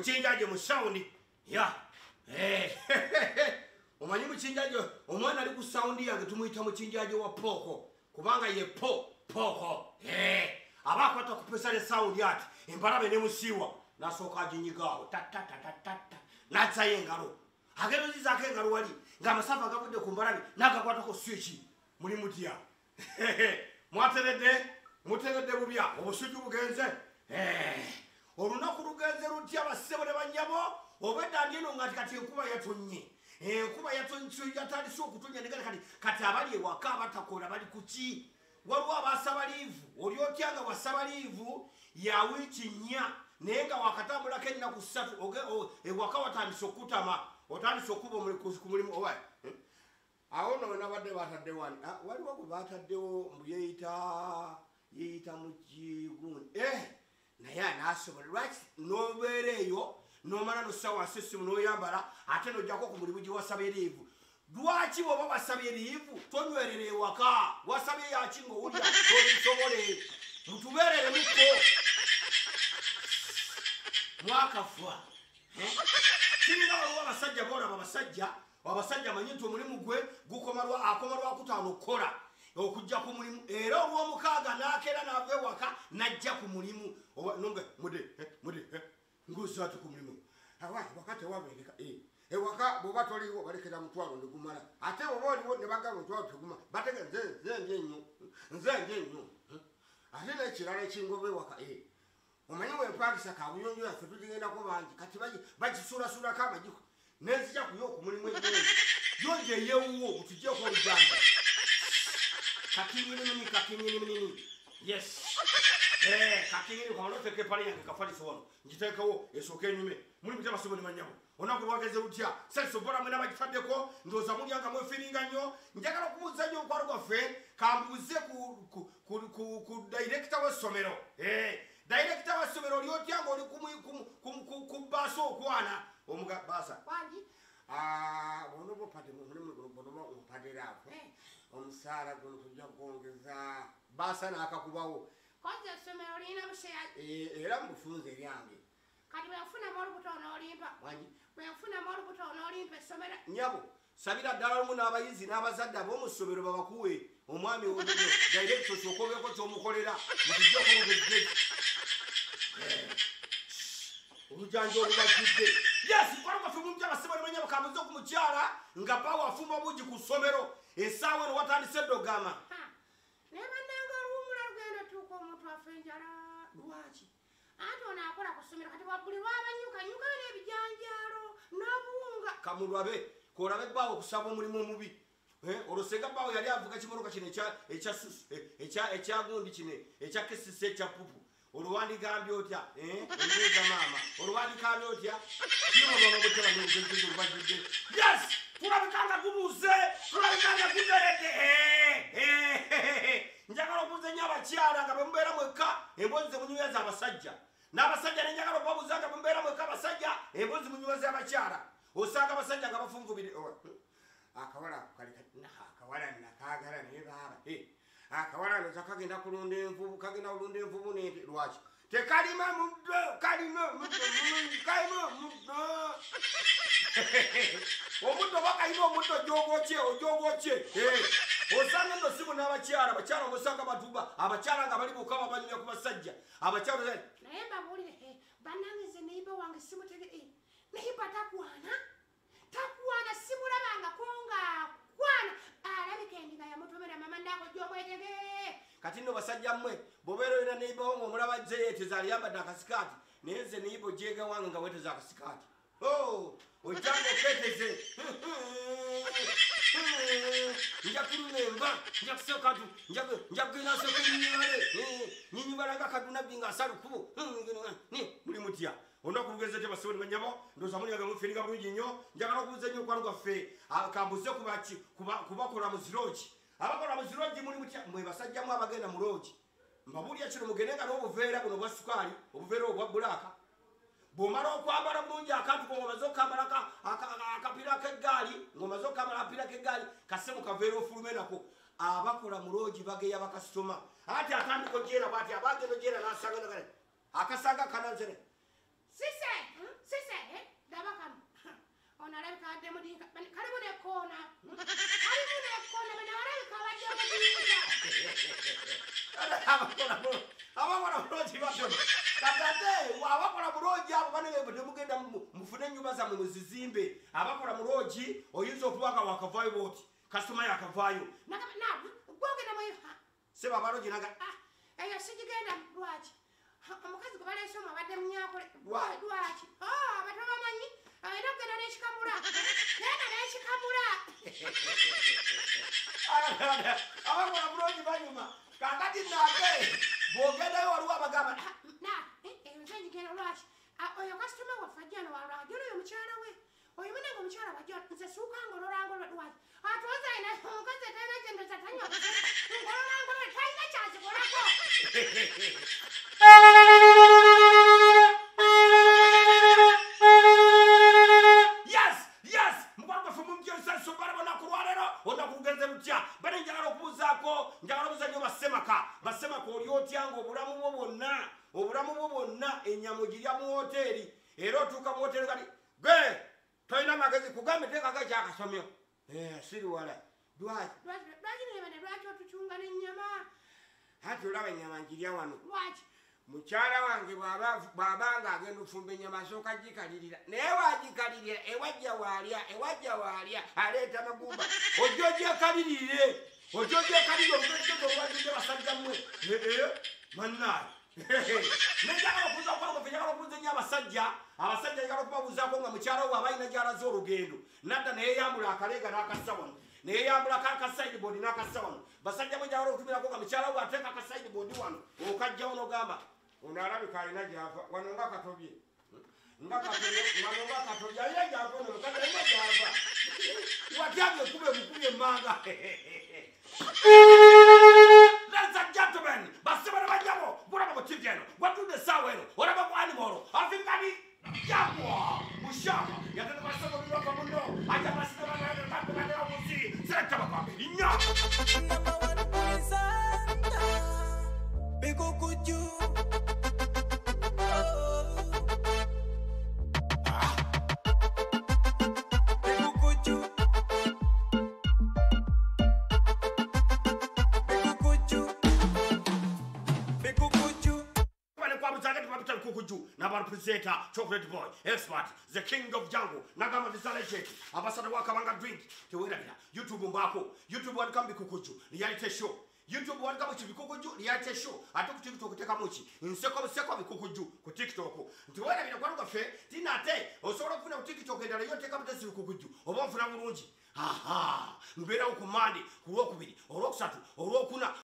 mukinjaje mu sound ya omanyi mukinjaje omwana ali ku sound yange tumuyita mukinjaje wa poko kubanga ye poko abakwata ku pesa le sound yati embalabe ne musiwa nasoka aginyigawo tatatatata natsaye engalo agero zizake engalo wali ngamasafa gavudde ku mbalabe nagakwata ku switch muli mutya muteredde bubya obusuju bugenze olunaku lugenze lutya basebo ne banyabo obedda ndino ngati kati enkuba yatonye enkuba yatandise okutonya negale kati abali ewaka abatakola bali kuki waliwo abasaba liivu oli otya nga wasaba liivu ya wiiki 4 naye nga wakatambulako ennaku 3 ewaka watandise okutama otandise okuba ku mulimu owa awo no nabadde batadde wani waliwo gwe bataddewo mbu yeeyita mu kigundi naye anaasobola lwaki nobeera eyo nomala nossa wansi essimu noyambala ate nojjako ku mulimu gye wasaba eriivu lwaki bwoba wasabye eriivu tonywerera ewaka wasabye yaki ngaowulya tobisobole mutubeerere mukko mwakafa kirina waliwo abasajja boolaba abasajja manyi nti omulimu gwe akoma lwakutaano okukola okujja ku mulimu era olw'omukaaga n'akeera n'ava ewaka n'ajja ku mulimu mude nguzati ku mulimu waka tewabeereka ewaka bwoba toliwo balekera mutwalo negumala ate oba oliwo ne bagamba mutwalo teguma batege nzenje nnyo ate n'ekirala ekingoba ewaka omanyi wempangisa kabuyonjo yaffe tugigendako bangi kati bagisuulasulako amagiko nenzija kuyo ku mulimu enyonjo yonjo eyewuwo butujjeko olujanja kakinyiniminini yes kakinyini kamala oteka epale yange kafalisa wano ngiteekawo esooka enyume muli mutya basebo ne manyabo onaku lwageze lutya salisobola mwena bagitaddeko ndowooza mulyanga mwefiringa nnyo njagala okubuuza nnyo omukwalo gwaffe kambuuze ku dayirekita w'essomero dayirekita w'essomero oli otya ngaoli ku baasa okwana omuga baasa bonobopaderaako omusaala guno tujja kwongeza baasa n'akakubawo koze essomero lirina buseyaji era mubufunze eryange kati bwenfunamu olubuto onoolimpa bwenfunamu olubuto onoolimpa essomero nyabo sabira ddala lumu n'abayizi n'abazadde ab'omu ssomero babakuwe omwami dairekito kyokobeeko kyomukolera mutujja okolobedde olujanja olubajjudde yes kwalo kwaffe mumutya basebo ne banyabo kambuze ku mukyala nga bawo afumba bugi ku ssomero essaawa eno watandise eddogama naye bannanga oluwumula lugenda tuuka omuntu affe enjala lwaki ate ono akola ku ssomero kati wabbuli lwabanyukanyukayo n'ebijanjaalo n'obuwunga kamulwabe kolabe bbaawo okusaba omulimu omubi olwo senga bbaawo yali avuga kimoloka kino ekyagundi kino ekya kesisi ekya pupu olwo wandigambye otya eneza maama olwo wandikambye otya kirobababutebanobajjudde yes tulabikanga gubuze tulabikanga guberedde njagala okubuza nnyo abakyala nga bwemubeera mwekka emboozi zemunyweza abasajja n'abasajja nenjagala okubabuuza nga bwemubeera mwekka abasajja emboozi munyweza abakyala osanga abasajja nga bafunvubire akawala akawala nakagala naye baaba akawala noza kagenda kulunda envubu nente lwaki tekalima muddo kalima muddo omuddo bakalina omuddo ojogokye osanga nno simu n'abakyala abakyala obusanga batuba abakyala nga bali buka babanyumya ku basajja abakyala naye mbabuulire bannange neyiba wange simutege neyiba takwana simulabangako ngaakwana alabika endinga yamutomera mama ndako gyomwetege kati nno basajja mmwe bobeera olina neyibawo ngaomulaba jeyeteza aliyambadde akasikaati naye nze neyiba ojega wange nga weteza akasikaati ojjanga oketeze njakulimemba njakusekatu njakuginasekunyinyibale nyinyibalanga kadunabbi nga asalukubo muli mutya olunaku lugeze te basebo ne banyabo ndowooza mulyaga muferinga bulungi nnyo njagala okubuuza nnyo okwalo gwaffe kambuze kubakola mu ziroogi abakola mu ziroogi muli mutya mwe basajjamu abagenda mu loogi mbabuulya kino mugende nga n'obuveera buno bwa sukaali obuveera obwa bulaaka bw'omala okwambala bulungi akantu ng'omaze okambala akapiira k'eggaali ng'omaze okambala akapiira k'eggaali kase mu kaveera ofulume nako abakola mu loogi bageya bakasitoma ati atandika ojeera bwati abagenda ojeera n'asanga nagale akasanga kananzere sise abakola bulungi batono kakate abakola bulungi abo banenge temugenda mufune ennyumba zammwe muzizimbe abakola mulungi oyinza okubanga wakavaayo bwoti kasitoma yakavaayo seba abalungi naga eyo sigigenda lwaki omukazi gwe baleese omu abadde munyakole lwaki abato bamanyi era okugenda n'ekikamula genda n'ekikamula abakola bulungi banyuma kakati nate bwogendayo waliwo abagamba eyo nze ngigenda lwaki oyo kasitoma waffe ajjano walwagera oyo mukyala we oyo munange omukyala wajja nze suukangololangolwe lwaki atuoza ina omukazi etalina kyendoza tanywa ngololangolwe talina kyazikolako yes mukwalugafe mumukyensanso bala bonakulwalero onakugenze lutya bane njagala okubuuzaako njagala obuuza nnyo basemaka oli otya nga obulamu bwo bwonna ennyama ogirya mu woteeri era otuuka mu woteeri kati gwe tolina magezi kugambe teekako ekyakasomyo siri wala lwaki otucunga n'ennyama ati olaba ennyama njirya wano lwaki mukyala wange bw'abanga agenda okufumba ennyama asooka agikalirira naye wagikalirira ewajja waalya aleeta amagumba ojja ogyekalirire olugegezo olwagidde basajja mmwe mannaayi nejagala okuza okwagofe njagala okubuuza ennyo abasajja njagala okubabuuzaako nga mukyala we aba alina gy'alaze olugendo nadda neyeyambula akaleega n'akassa wano neyeyambulako akasaidibodi n'akassa wano basajja mwe njagala okutumirako nga mukyala we ateeka akasaidibodi wano okajjawo n'ogamba ono alabika alina gyava wano nga katobye alina gyava ono mukazi alina gyava watyage ekube mukubye emmanga Ladies and gentlemen, baseball banyamo, bulaba TV eno, watudde essaawa eno, olaba ku animal, afikani Jaguar, mushaka, yatende baseball biloka muno, aja baseball banyamo omusi, selekta bakwambiri nnyo. Presenter, Chocolate Boy, Expert, the King of Jungle, Nagama Visalajeti, Ambassador Wakabanga Drink, Tewinabina, YouTube Mbako, YouTube one come Kukuju, reality show. YouTube one come to Kukuju, reality show. I took TikTok to Tekamuchi, in second Kukuju, ku TikTok. Tewinabina Kwafe, Tinate, or sort of TikTok and you take up the Kukuju, or one from Runji. Aha, Mbera Kumandi, Kurokubidi, or Roksatu, or Rokuna.